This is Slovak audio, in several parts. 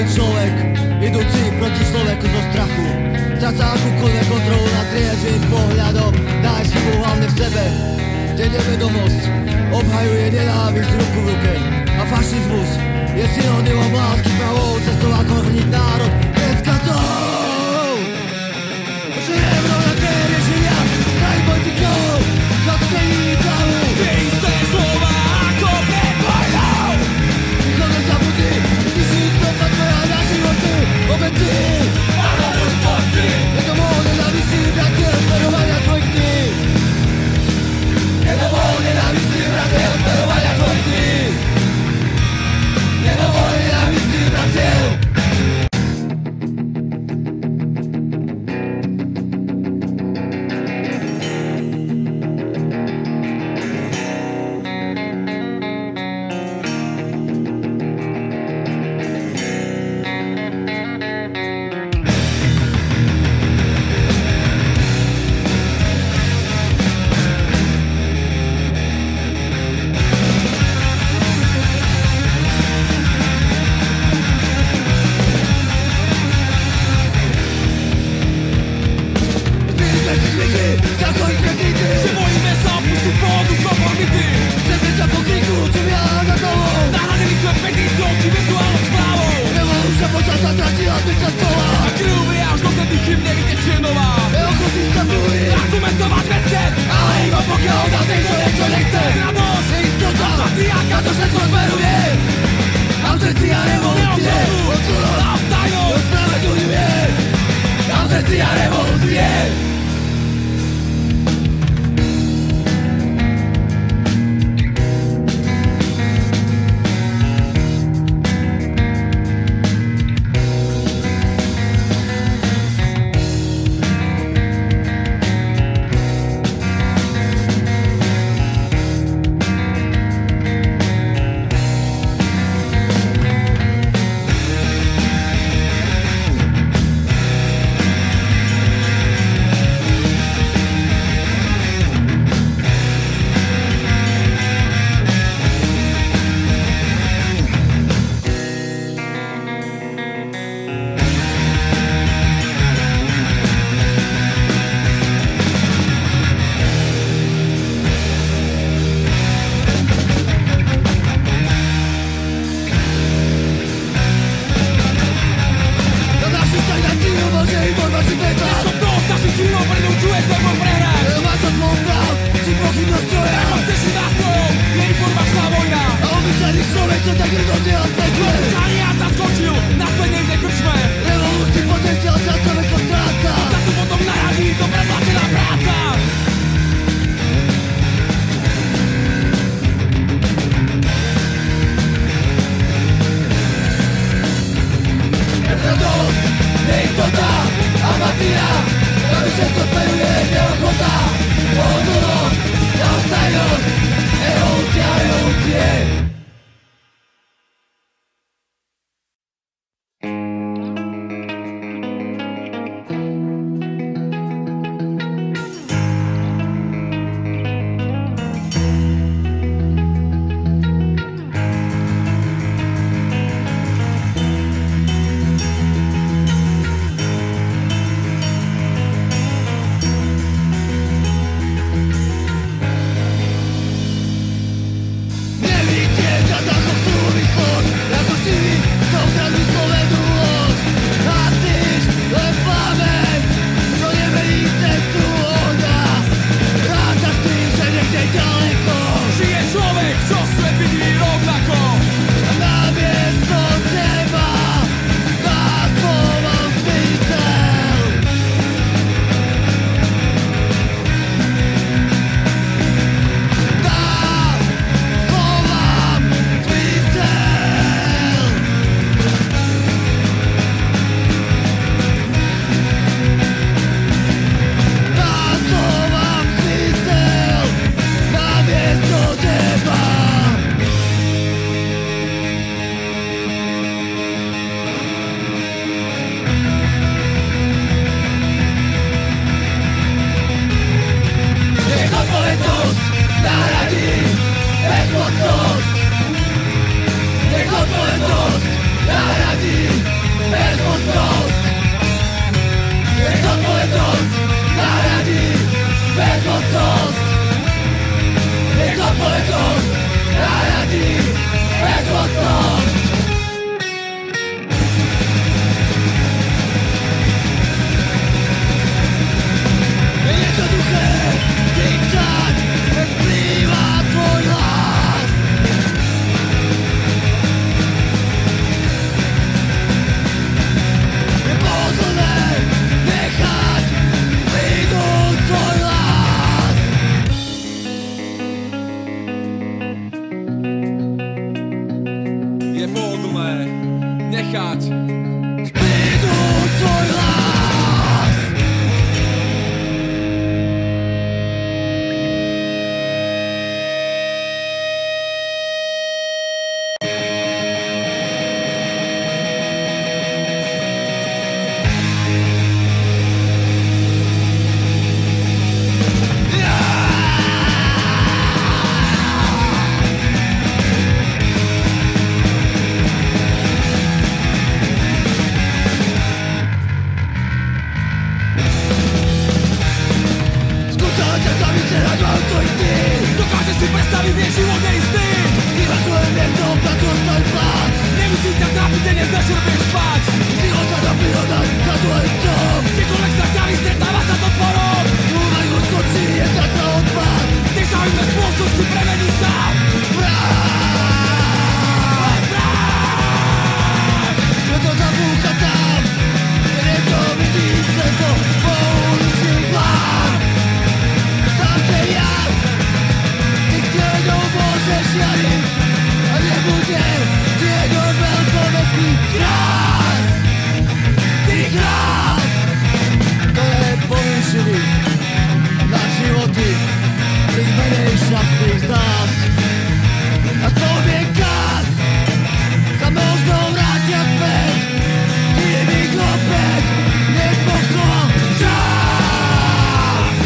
Nevinný človek, idúci proti človeku zo strachu. Stráca akúkoľvek kontrolu nad triezvým pohľadom. Nájsť chybu hlavne v sebe, kde nevedomosť obhajuje nenávisť ruku v ruke. A fašizmus je synonymom lásky pravou cestou, ako hrniť národ pred kazou. Žijem rovnaké riešenia strany politikov, zastení hlavu. Tie isté slova ako pred vojnou. Nikto nezabudí, tisícom na tvoja na životy obety. A novú spolky. Nedomol nenávistí bratiel zverovania svojich dní. Nedomol nenávistí bratiel zverovania svojich dní. Nedomol nenávistí bratiel. Že bojíme sa pustu pôdu konformity. Chceme sa po kriku, čo viaľa za tobou. Nahradili sme petíciou či virtuálnou správou. Revolúcia počasa tratila zbytka stola. A krúby až dotedy, kým nevytečie nová. Ochotný sa búri, Argumentovať vece, ale iba pokiaľ na tejto niečo nechce. radosť, Neistota, apatia, na to všetko smeruje. Ausencia revolúcie, odsudosť, navstajnosť. ospravedlňuje. Ausencia revolúcie. Neschopnosť našich činov prinúčuje svoj prehrať. Má to tvoj práv, si pochybnosť tvoja. Ako chceš si nástrojov, je informačná vojna. A obyčajný človek sa tak nedozdieľa pekne. Žaniat naskočil, naspäť niekde krčme. Revolúcii potenciál sa človeko stráca. Za tu potom naradí to preplatená práca. Radosť, neistota, apatia. Na všetko smeruje neochota. Pohodlnosť, neostajnosť. Revolúcia, revolúcie. silné nechať zbytnúť tvoj hlas. Dokážeš si predstaviť, nie život neistý. Iba svoje miesto, placu ostaň plán. Nemusí ťa trápiť, dnes večer budeš spať. Života na príroda, za tvoj dom. Kdekoľvek sa staví, stretáva sa to tvorom. Úvaj ho skočí, je tata odpad. Nech sa im bez spoločnosti premení sa. Že to zabúcha tam, kde to vidí cesto po ulici plán. Tam te jas, nikde môžeš jariť a nebude tiegor veľkomestský krás. Ty krás, to je povýšený na životy tých menej šťastných z nás. A v spomienkách sa možno vrátia späť, kým ich opäť nepochoval čas.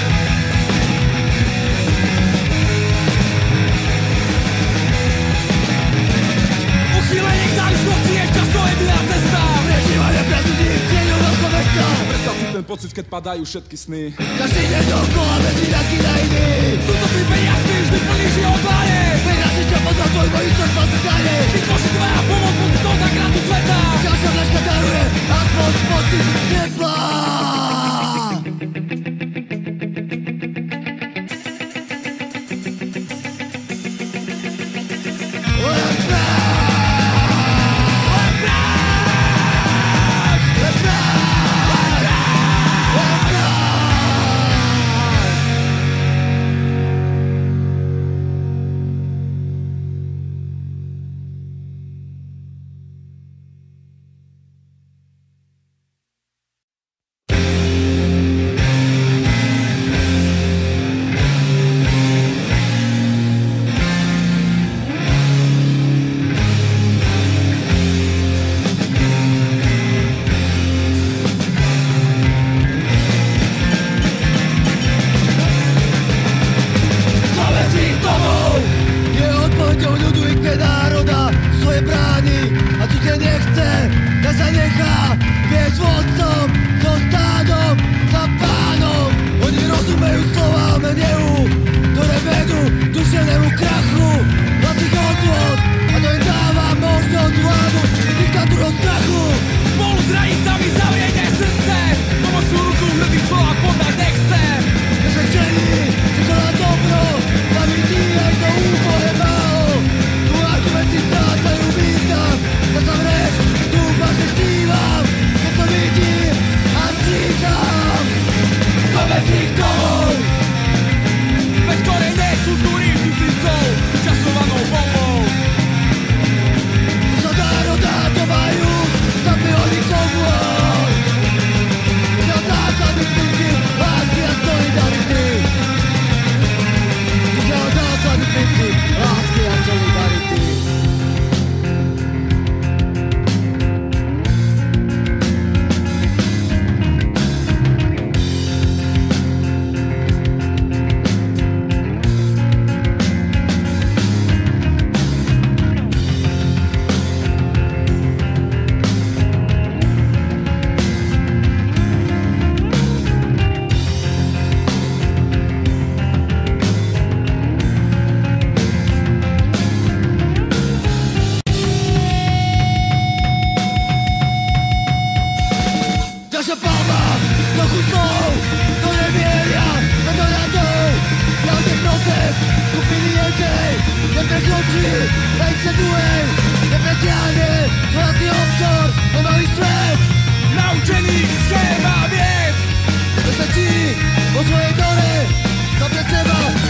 Uchýlenie k závislosti je často jediná cesta. Prežívanie prezidí tieňu veľkomesta. Predstav si ten pocit, keď padajú všetky sny. Každý deň dokola medzi nejaký na iný. Sú to si peniazky, vždy plníš jeho dlane. Peňazí ťa poznal tvoj istosť ma stane. Vytvoří tvoja pomoc pod 100 za krátu sveta. Ďalšia vľaška daruje aspoň pocit tepla.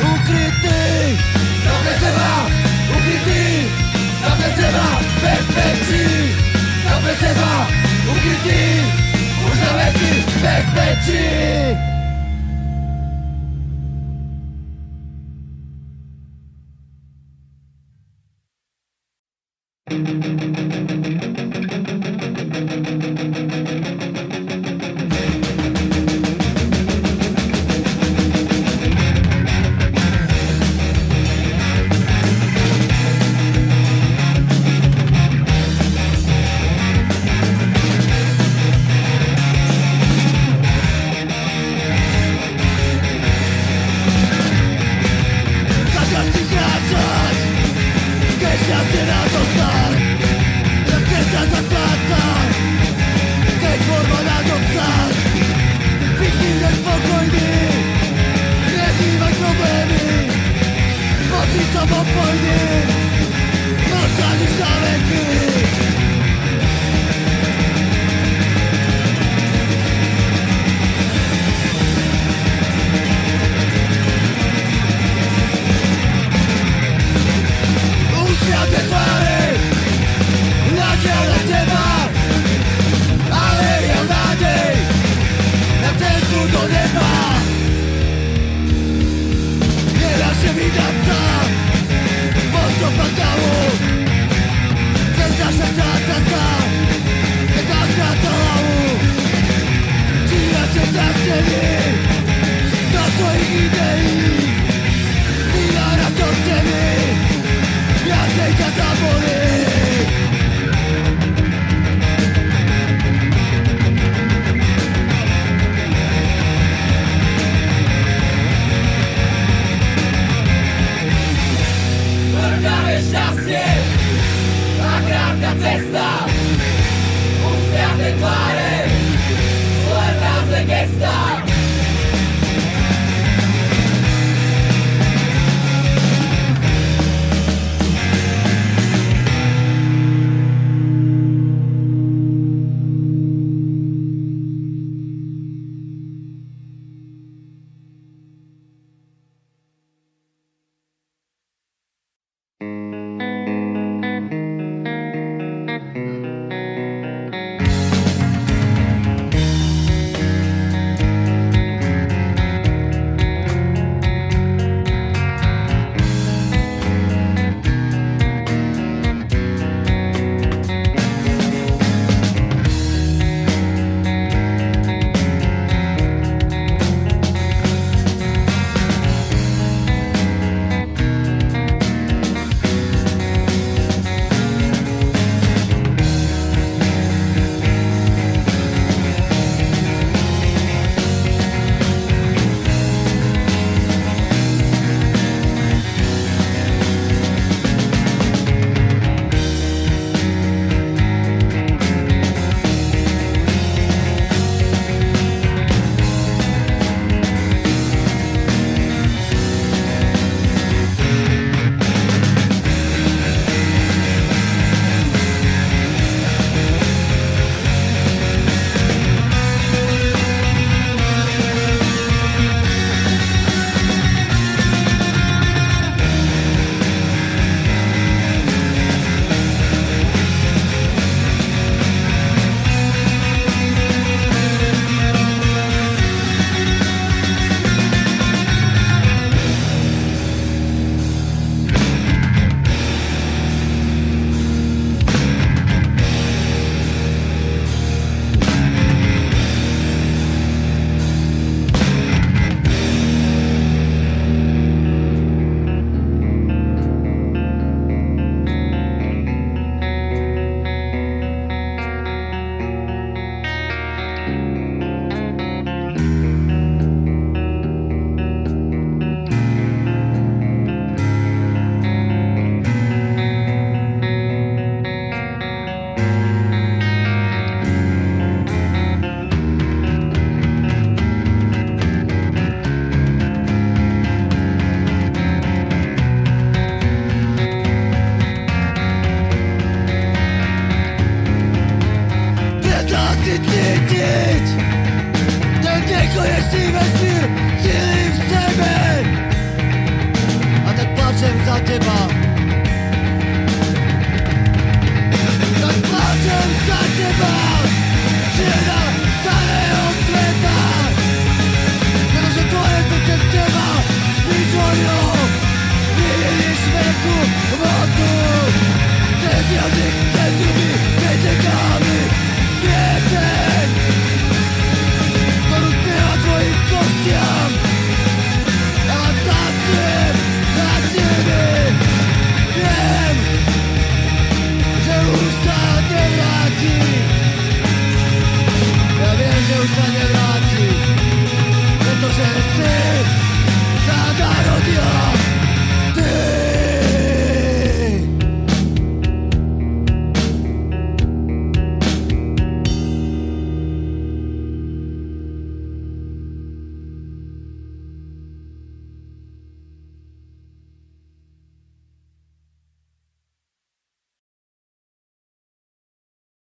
Bez Ty jazyk